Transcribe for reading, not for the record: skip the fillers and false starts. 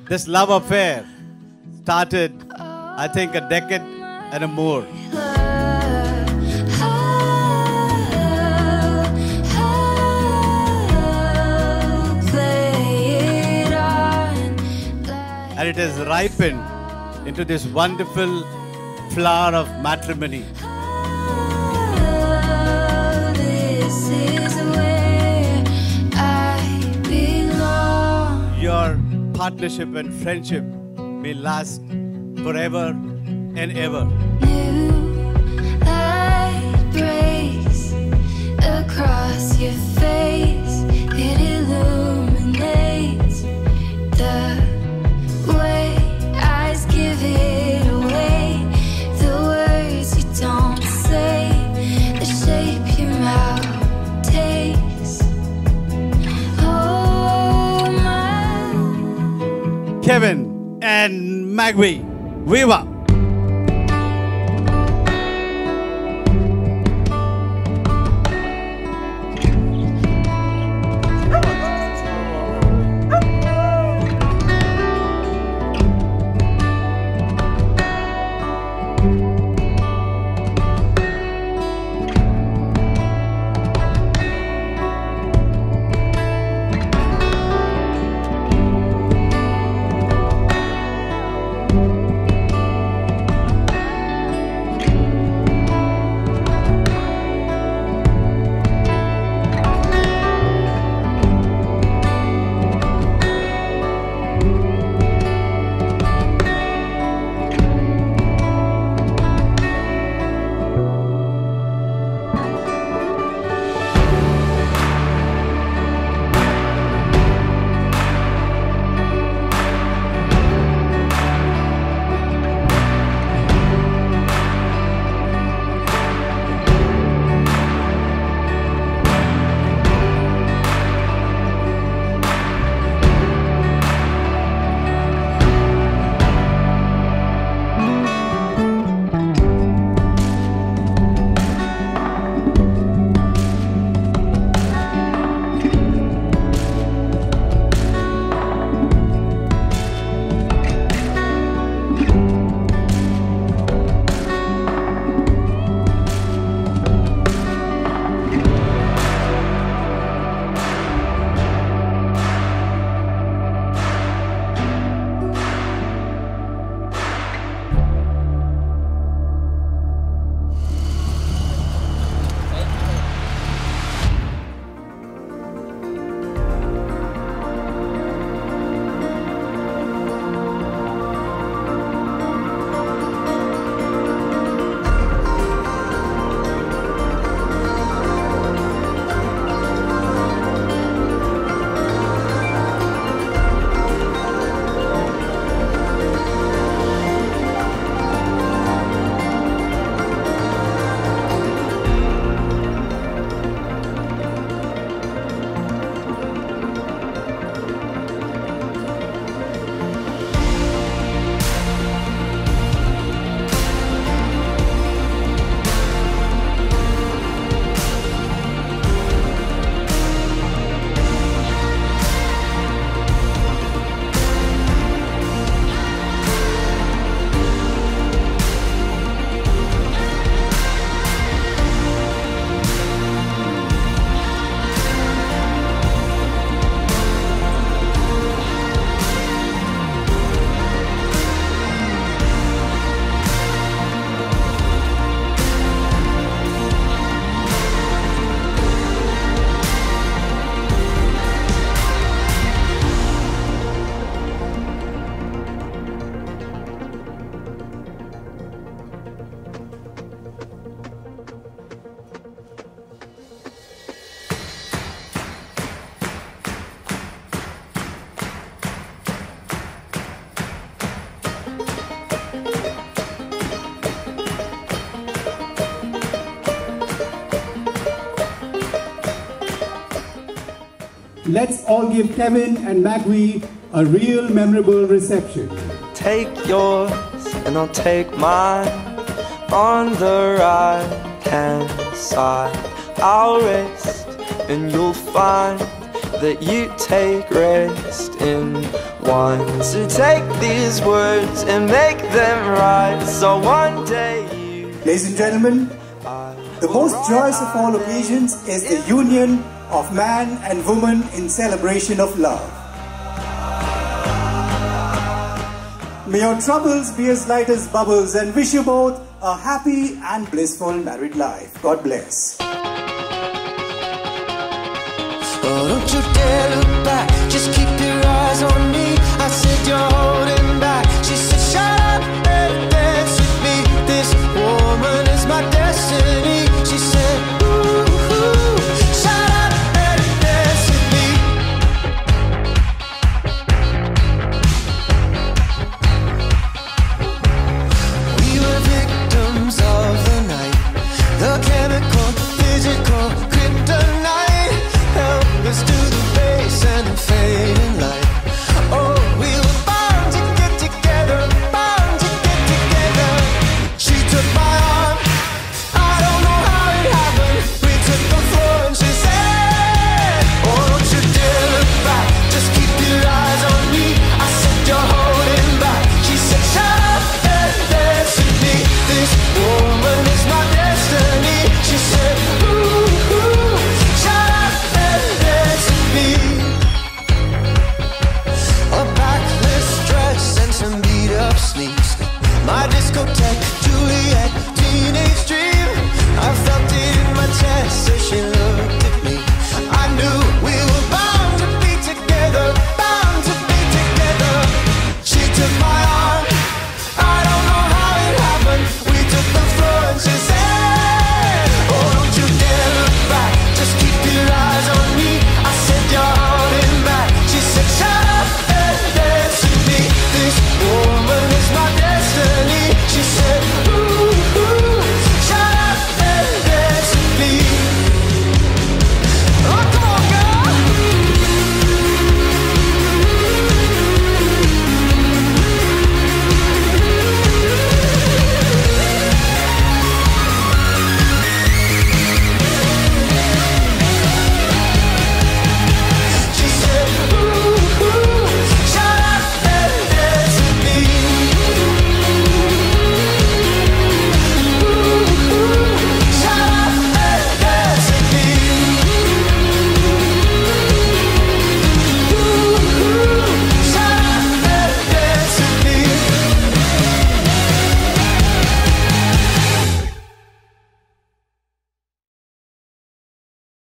This love affair started, I think, a decade and more. And it has ripened into this wonderful flower of matrimony. This is where I belong. Your partnership and friendship may last forever and ever. New light breaks across your face. It illuminates the way eyes give it away. The words you don't say, the shape your mouth takes. Oh my. Kevin and Magwie, Viva! Let's all give Kevin and Magwie a real memorable reception. Take yours and I'll take mine. On the right hand side I'll rest and you'll find that you take rest in one. So take these words and make them right, so one day you... Ladies and gentlemen, the most joyous of all occasions is the union of man and woman in celebration of love. May your troubles be as light as bubbles, and wish you both a happy and blissful married life. God bless. Oh, don't you dare look back, just keep your eyes on me. I said you're holding back. She said